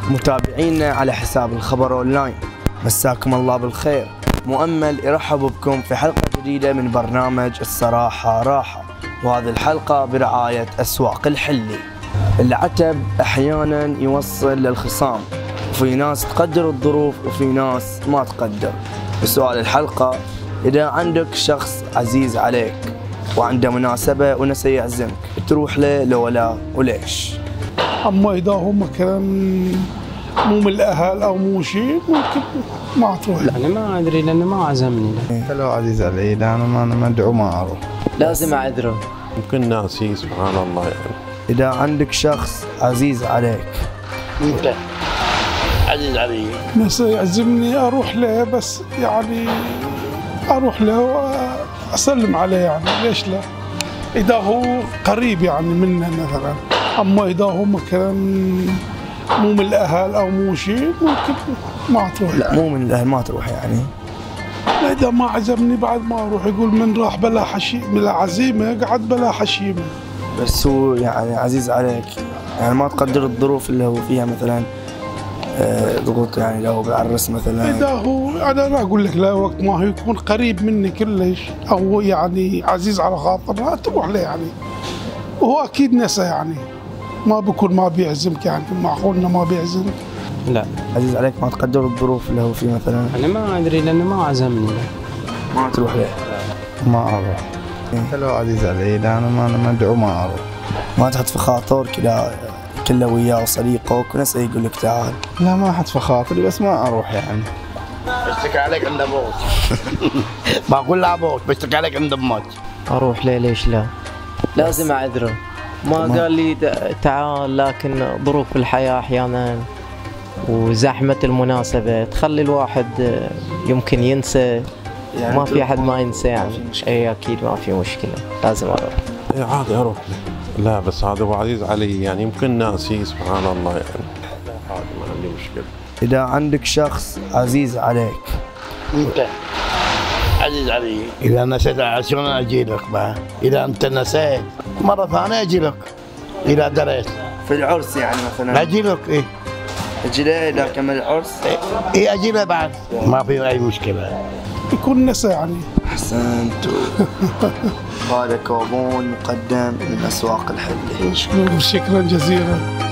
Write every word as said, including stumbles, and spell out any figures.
متابعينا على حساب الخبر أونلاين، مساكم الله بالخير. مؤمل يرحب بكم في حلقة جديدة من برنامج الصراحة راحة، وهذه الحلقة برعاية أسواق الحلي. العتب أحيانا يوصل للخصام، وفي ناس تقدر الظروف وفي ناس ما تقدر. بسؤال الحلقة: إذا عندك شخص عزيز عليك وعنده مناسبة ونسى يعزمك، تروح له لو لا وليش؟ أما إذا هم كلام مو من الأهل أو مو شيء ممكن ما تروح. لا أنا ما أدري لأنه ما عزمني. لو عزيز علي أنا ما أنا مدعو ما أروح، لازم أعذره. يمكن ناسي سبحان الله يعني. إذا عندك شخص عزيز عليك أنت عزيز علي ناس يعزمني أروح له، بس يعني أروح له وأسلم عليه، يعني ليش لا؟ إذا هو قريب يعني منا مثلا. أما إذا هم كلام مو من الأهل أو مو شيء ممكن ما تروح. لا مو من الأهل ما تروح يعني. لا إذا ما عزمني بعد ما أروح، يقول من راح بلا حشيمة، بلا عزيمة قعد بلا حشيمة. بس هو يعني عزيز عليك، يعني ما تقدر الظروف اللي هو فيها، مثلا ضغوط يعني لو بعرس مثلا. إذا هو أنا لا أقول لك لا، وقت ما هو يكون قريب مني كلش أو يعني عزيز على خاطرنا تروح له يعني، وهو أكيد نسى يعني، ما بكون ما بيعزمك يعني، معقول إنه ما بيعزمك. لا عزيز عليك ما تقدر الظروف اللي هو فيه مثلا. أنا ما أدري لأنه ما عزمني. ما تروح له. ما أروح. لو عزيز علي أنا ما أنا مدعو ما أروح. ما تحط في خاطر كذا كله وياه وصديقك ونسى يقول لك تعال؟ لا ما أحط في خاطري، بس ما أروح يعني. بشتكي عليك عند أبوك. بقول لأبوك بشتكي عليك عند أمك. أروح ليه ليش لا؟ لازم أعذره. ما قال لي تعال، لكن ظروف الحياة أحيانا وزحمة المناسبة تخلي الواحد يمكن ينسى. يعني ما في أحد ما ينسى يعني. أي أكيد ما في مشكلة، لازم أروح. إيه عادي أروح له. لا بس هذا هو عزيز علي يعني، يمكن ناسي سبحان الله يعني. لا عادي ما عندي مشكلة. إذا عندك شخص عزيز عليك أنت عزيز علي، إذا نسيت عشان أجي لك بقى. إذا أنت نسيت مرة ثانية أجي لك إذا دريت. في العرس يعني مثلا أجي لك إيه؟ أجي له إذا كمل العرس؟ إيه أجي له بعد، ما في أي مشكلة. يكون نسى يعني. أحسنت. هذا كوبون مقدم من أسواق الحلي. شكرا جزيلا.